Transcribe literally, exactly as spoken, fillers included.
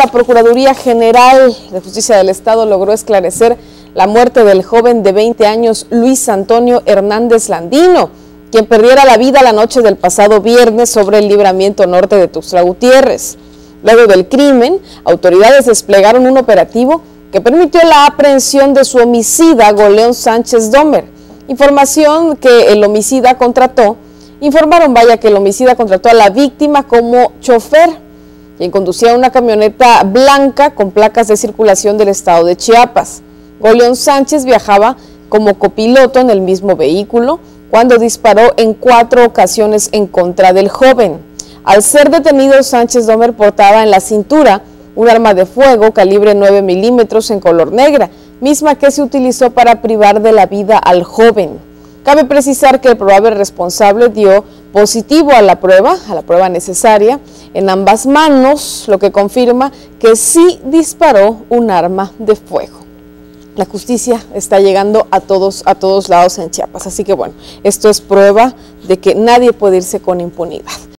La Procuraduría General de Justicia del Estado logró esclarecer la muerte del joven de veinte años Luis Antonio Hernández Landino, quien perdiera la vida la noche del pasado viernes sobre el libramiento norte de Tuxtla Gutiérrez. Luego del crimen, autoridades desplegaron un operativo que permitió la aprehensión de su homicida, Goleón Sánchez Domer. Información que el homicida contrató, informaron vaya que el homicida contrató a la víctima como chofer, quien conducía una camioneta blanca con placas de circulación del estado de Chiapas. Goleón Sánchez viajaba como copiloto en el mismo vehículo cuando disparó en cuatro ocasiones en contra del joven. Al ser detenido, Sánchez Domer portaba en la cintura un arma de fuego calibre nueve milímetros en color negra, misma que se utilizó para privar de la vida al joven. Cabe precisar que el probable responsable dio positivo a la prueba, a la prueba necesaria, en ambas manos, lo que confirma que sí disparó un arma de fuego. La justicia está llegando a todos, a todos lados en Chiapas, así que bueno, esto es prueba de que nadie puede irse con impunidad.